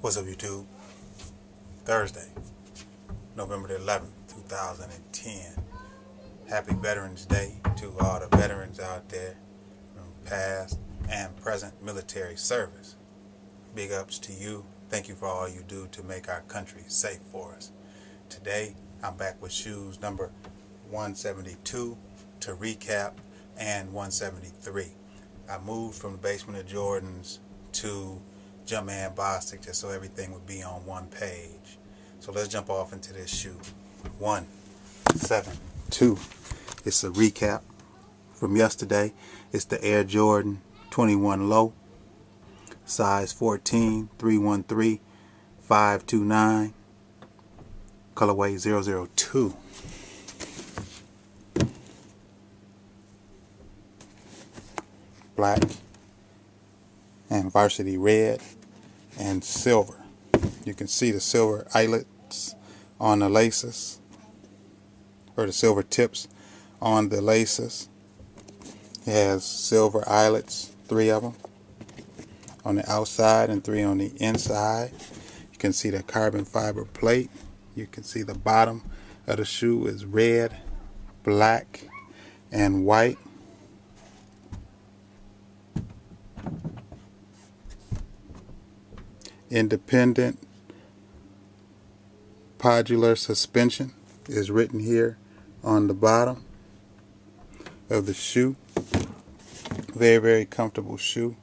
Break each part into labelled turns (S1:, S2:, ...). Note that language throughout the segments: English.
S1: What's up, YouTube? Thursday, November the 11th, 2010. Happy Veterans Day to all the veterans out there from past and present military service. Big ups to you. Thank you for all you do to make our country safe for us. Today, I'm back with shoes number 172 to recap and 173. I moved from the basement of Jordan's to Jumpman Bostic just so everything would be on one page. So let's jump off into this shoe. 172. It's a recap from yesterday. It's the Air Jordan 21 Low, size 14, 313, 529, colorway 002. Black and varsity red and silver. You can see the silver eyelets on the laces, or the silver tips on the laces. It has silver eyelets, 3 of them on the outside and 3 on the inside. You can see the carbon fiber plate. You can see the bottom of the shoe is red, black, and white. Independent podular suspension is written here on the bottom of the shoe. Very, very comfortable shoe.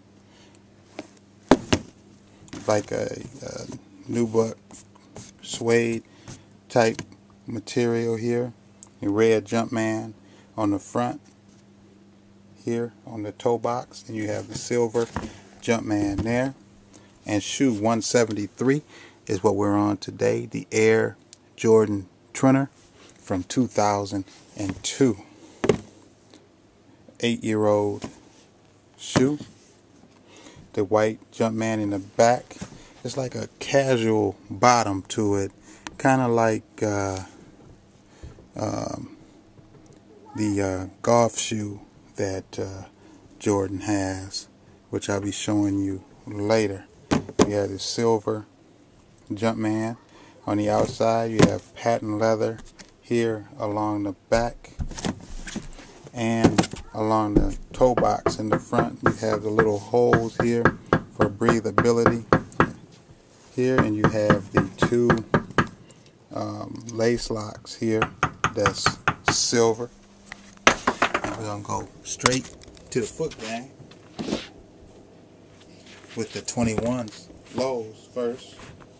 S1: Like a nubuck suede type material here. A red Jumpman on the front here on the toe box, and you have the silver Jumpman there. And shoe 173 is what we're on today, the Air Jordan Trainer from 2002. 8-year-old shoe. The white Jumpman in the back. It's like a casual bottom to it, kind of like the golf shoe that Jordan has, which I'll be showing you later. You have the silver Jumpman on the outside. You have patent leather here along the back and along the toe box in the front. You have the little holes here for breathability here, and you have the 2 lace locks here that's silver. And we're gonna go straight to the foot gang with the 21 lows first.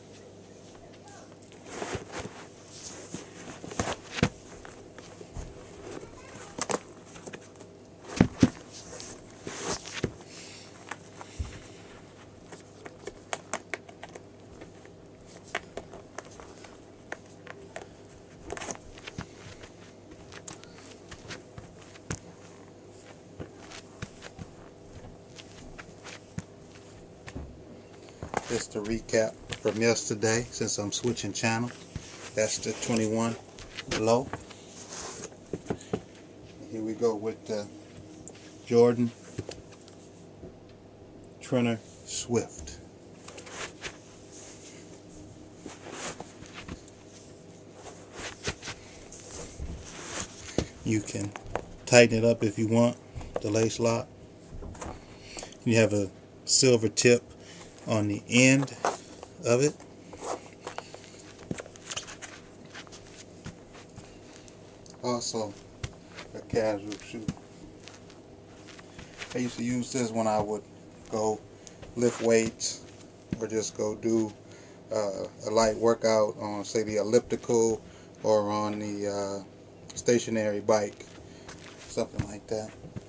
S1: Just to recap from yesterday, since I'm switching channels. That's the 21 Low. Here we go with the Jordan Trainer Swift. You can tighten it up if you want, the lace lock. You have a silver tip on the end of it. Also a casual shoe. I used to use this when I would go lift weights or just go do a light workout on, say, the elliptical or on the stationary bike, something like that.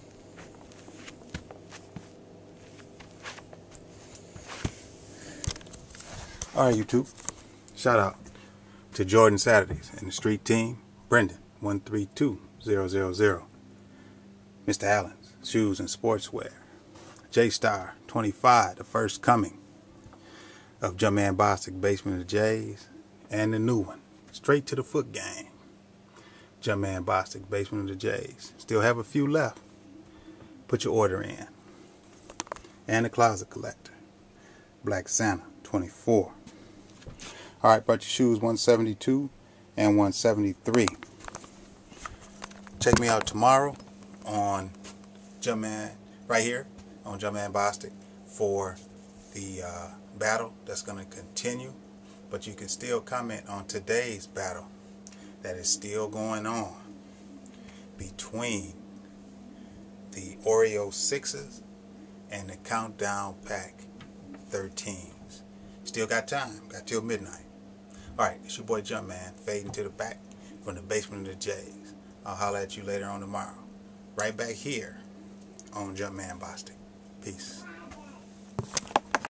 S1: Alright, YouTube, shout out to Jordan Saturdays and the street team, Brendan 132000, Mr. Allen's Shoes and Sportswear, J-Star 25, the first coming of Jumpman Bostic, Basement of the J's, and the new one, Straight to the Foot Gang, Jumpman Bostic, Basement of the J's. Still have a few left. Put your order in. And the Closet Collector, Black Santa 24. Alright, brought your shoes 172 and 173. Check me out tomorrow on Jumpman, right here on Jumpman Bostic, for the battle that's going to continue. But you can still comment on today's battle that is still going on between the Oreo 6s and the Countdown Pack 13s. Still got time. Got till midnight. Alright, it's your boy Jumpman, fading to the back from the basement of the J's. I'll holler at you later on tomorrow. Right back here on Jumpman Bostic. Peace.